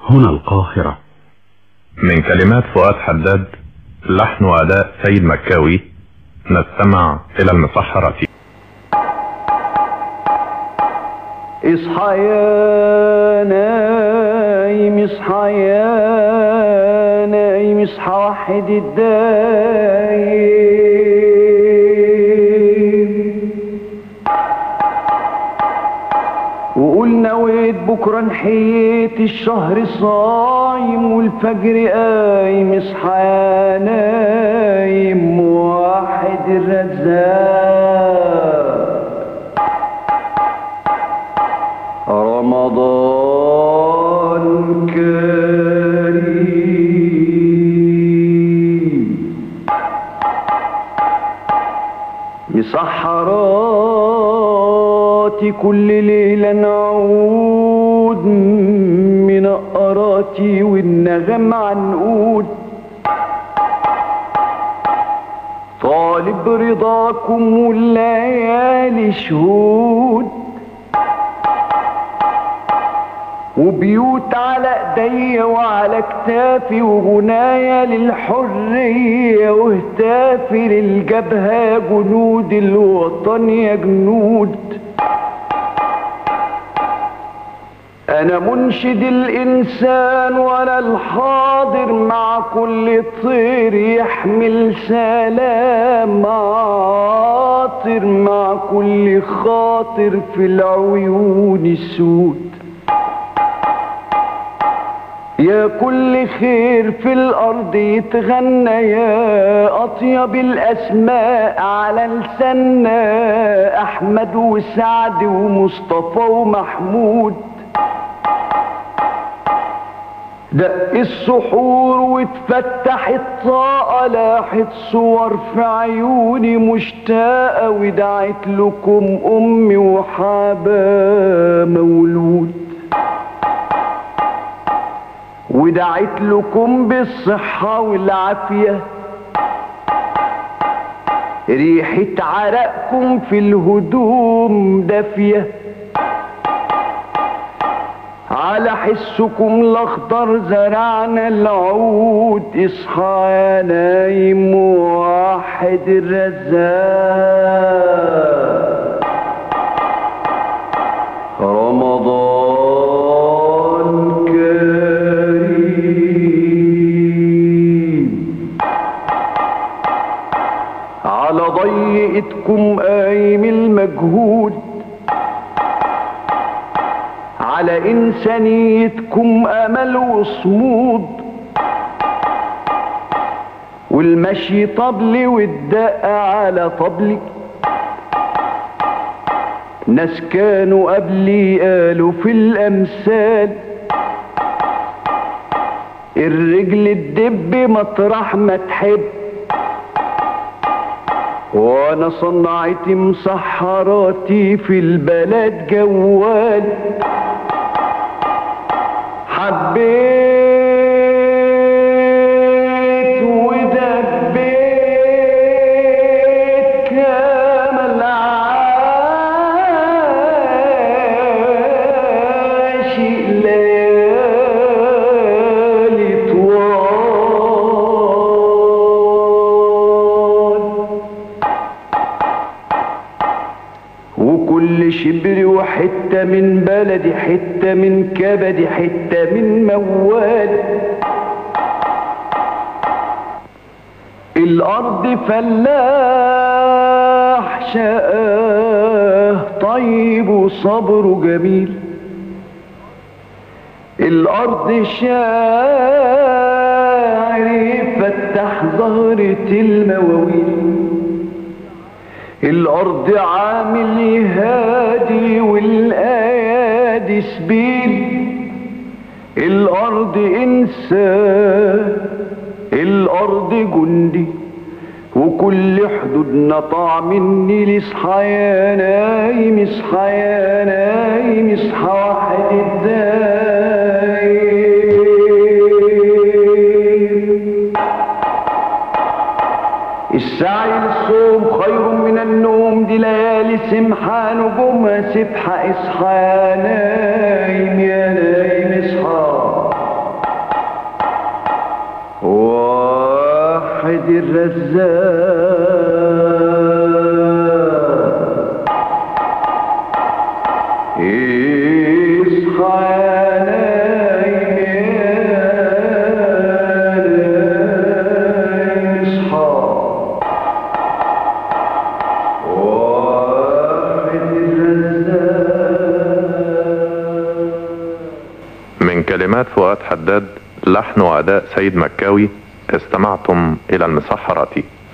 هنا القاهرة. من كلمات فؤاد حداد، لحن وأداء سيد مكاوي، نستمع إلى المسحرة. اصحى يا نايم، اصحى يا نايم، اصحى وحد الدايم، وقول نويت بكره نحيت الشهر صايم والفجر قايم. اصحى يا نايم واحد الرزاق، رمضان كريم، مسحراتي كل ليلة نعود من قراتي والنغم عنقود، طالب رضاكم والليالي شهود، وبيوت على ايديا وعلى كتافي، وغنايا للحرية وهتافي للجبهة يا جنود الوطن يا جنود. انا منشد الانسان وانا الحاضر مع كل طير يحمل سلام عاطر، مع كل خاطر في العيون السود. يا كل خير في الارض يتغنى، يا اطيب الاسماء على لساننا، احمد وسعد ومصطفى ومحمود. دق السحور واتفتح الطاقة، لاحت صور في عيوني مشتاقة، ودعت لكم امي وحابة مولود، ودعت لكم بالصحة والعافية، ريحة عرقكم في الهدوم دافية، على حسكم الاخضر زرعنا العود. اصحى يا نايم واحد الرزاق، رمضان كريم، على ضيقتكم قايم المجهود، على إنسانيتكم أمل وصمود، والمشي طبلي والدق على طبلي. ناس كانوا قبلي قالوا في الأمثال، الرجل الدب مطرح ما تحب، وانا صنعتي مسحراتي في البلد جوال. حبيت ودبيت كما العاشق ليالي طوال، وكل شبر وحتة من بلدي، حتة من كبدي، حتة من موالي. الأرض فلاح شقاه طيب وصبره جميل، الأرض شاعر يفتح زهرة المواويل، الأرض عامل يهادي والأيادي سبيل، الأرض إنسان، الأرض جندي، وكل حدودنا طاع مني. اصحى يا نايم، اصحى يا نايم، اصحى واحد الدايم. السعي للصوم خير من النوم، دي ليالي سمحة نجومها سبحة. اصحى يا نايم يا نايم اصحى، واحد الرزاق اصحى يا نايم اصحى واحد الرزاق. من كلمات فؤاد حداد، لحن وأداء سيد مكاوي. استمعتم إلى المسحرة.